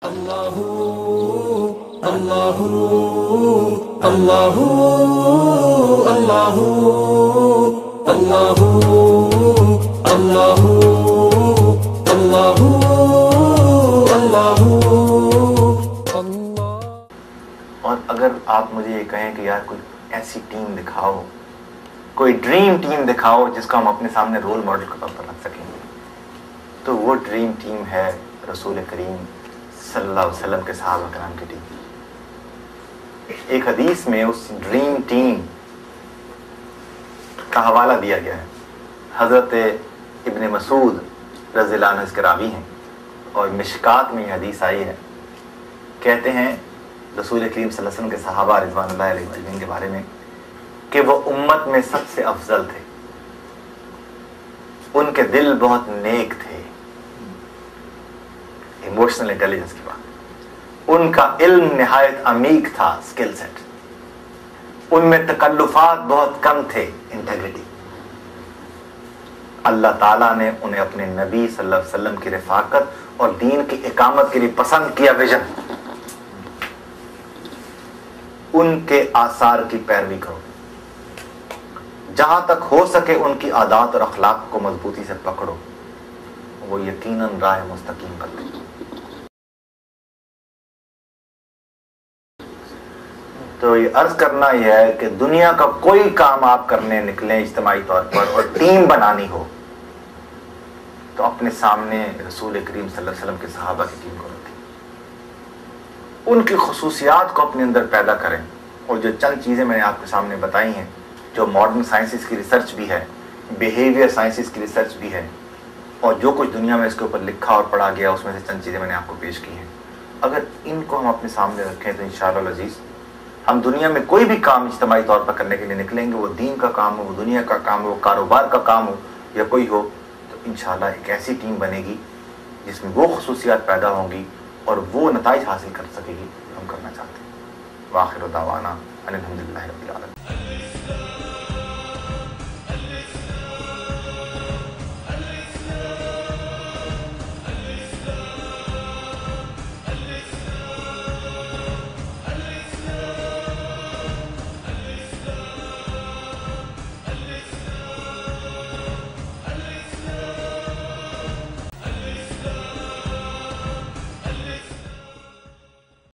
اللہ اللہ اللہ اللہ اللہ اللہ اللہ اللہ۔ اور اگر آپ مجھے یہ کہیں کہ یار کوئی ایسی ٹیم دکھاؤ، کوئی ڈریم ٹیم دکھاؤ جس کو ہم اپنے سامنے رول ماڈل کے طور پر رکھ سکیں، تو وہ ڈریم ٹیم ہے رسول کریم صلی اللہ علیہ وسلم کے صحابہ کرام کی ٹیم۔ ایک حدیث میں اس ڈریم ٹیم کا حوالہ دیا گیا ہے۔ حضرت ابن مسعود رضی اللہ عنہ اس کے راوی ہیں، اور مشکات میں یہ حدیث آئی ہے۔ کہتے ہیں رسول کریم صلی اللہ علیہ وسلم کے صحابہ رضوان اللہ علیہ اجمعین کے بارے میں کہ وہ امت میں سب سے افضل تھے، ان کے دل بہت نیک تھے، ایموشنل انٹیلیجنس کی بات، ان کا علم نہایت عمیق تھا، اسکل سیٹ، ان میں تکلفات بہت کم تھے، انٹیگریٹی۔ اللہ تعالیٰ نے انہیں اپنے نبی صلی اللہ علیہ وسلم کی رفاقت اور دین کی اقامت کے لیے پسند کیا ویژن۔ ان کے آثار کی پیروی کرو، جہاں تک ہو سکے ان کی عادات اور اخلاق کو مضبوطی سے پکڑو، وہ یقیناً راہ مستقیم پر دیں۔ تو یہ عرض کرنا یہ ہے کہ دنیا کا کوئی کام آپ کرنے نکلیں اجتماعی طور پر اور ٹیم بنانی ہو تو اپنے سامنے رسول کریم صلی اللہ علیہ وسلم کے صحابہ کی ٹیم کو رکھیں، ان کی خصوصیات کو اپنے اندر پیدا کریں۔ اور جو چند چیزیں میں نے آپ کے سامنے بتائی ہیں، جو ماڈرن سائنسز کی ریسرچ بھی ہے، بیہیویئر سائنسز کی ریسرچ بھی ہے، اور جو کچھ دنیا میں اس کے اوپر لکھا اور پڑھا گیا اس میں سے چند چیزیں میں نے آپ کو پیش کی ہیں، اگر ان کو ہم اپنے سامنے رکھیں تو انشاءاللہ العزیز ہم دنیا میں کوئی بھی کام اجتماعی طور پر کرنے کے لیے نکلیں گے، وہ دین کا کام ہو، وہ دنیا کا کام ہو، وہ کاروبار کا کام ہو یا کوئی ہو، تو انشاءاللہ ایک ایسی ٹیم بنے گی جس میں وہ خصوصیات پیدا ہوں گی اور وہ نتائج حاصل کر سکے گی ہم کرنا چاہتے ہیں۔ وآخر دعوانا ان الحمد للہ رب العالمین۔